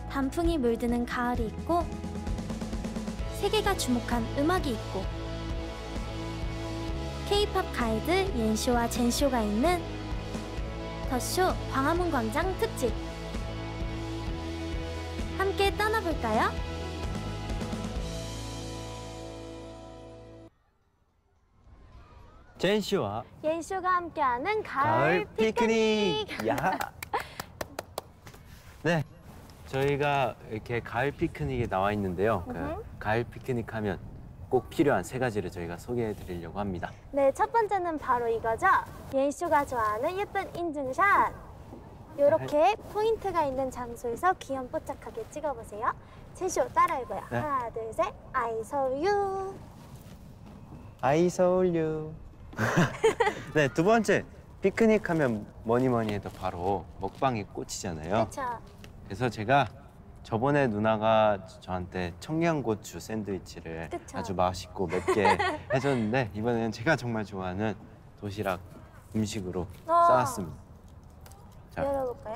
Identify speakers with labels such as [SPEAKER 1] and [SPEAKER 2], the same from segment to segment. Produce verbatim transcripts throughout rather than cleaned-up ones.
[SPEAKER 1] 단풍이 물드는 가을이 있고 세계가 주목한 음악이 있고 K-팝 가이드 옌쇼와 젠쇼가 있는 더쇼 광화문 광장 특집. 함께 떠나볼까요?
[SPEAKER 2] 젠쇼와
[SPEAKER 1] 옌쇼가 함께하는 가을,
[SPEAKER 2] 가을
[SPEAKER 1] 피크닉.
[SPEAKER 2] 피크닉. 야. 네, 저희가 이렇게 가을 피크닉에 나와 있는데요. 그 가을 피크닉 하면 꼭 필요한 세 가지를 저희가 소개해 드리려고 합니다.
[SPEAKER 1] 네, 첫 번째는 바로 이거죠. 옌쇼가 좋아하는 예쁜 인증샷. 이렇게 포인트가 있는 장소에서 귀염뽀짝하게 찍어보세요. 젠쇼 따라해봐요.
[SPEAKER 2] 네.
[SPEAKER 1] 하나, 둘, 셋. I saw you.
[SPEAKER 2] I saw you. 네, 두 번째, 피크닉 하면 뭐니 뭐니 해도 바로 먹방이 꽂히잖아요.
[SPEAKER 1] 그렇죠.
[SPEAKER 2] 그래서 제가 저번에 누나가 저한테 청양고추 샌드위치를
[SPEAKER 1] 그쵸.
[SPEAKER 2] 아주 맛있고 맵게 해줬는데 이번에는 제가 정말 좋아하는 도시락 음식으로
[SPEAKER 1] 어.
[SPEAKER 2] 싸왔습니다. 자,
[SPEAKER 1] 열어볼까요?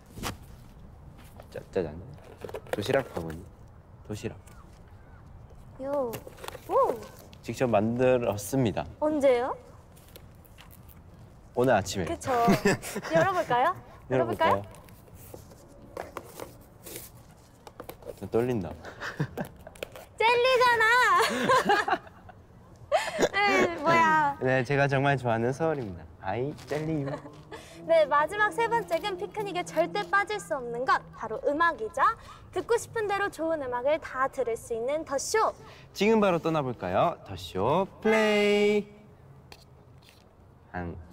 [SPEAKER 2] 짜, 짜잔. 도시락 버거니. 도시락.
[SPEAKER 1] 요. 오.
[SPEAKER 2] 직접 만들었습니다.
[SPEAKER 1] 언제요?
[SPEAKER 2] 오늘 아침에.
[SPEAKER 1] 그쵸. 열어볼까요?
[SPEAKER 2] 열어볼까요? 나 떨린다.
[SPEAKER 1] 젤리잖아. 에이, 뭐야.
[SPEAKER 2] 네, 제가 정말 좋아하는 서울입니다. 아이 젤리유.
[SPEAKER 1] 네, 마지막 세 번째는 피크닉에 절대 빠질 수 없는 것 바로 음악이죠. 듣고 싶은 대로 좋은 음악을 다 들을 수 있는 더쇼.
[SPEAKER 2] 지금 바로 떠나볼까요? 더쇼 플레이. 한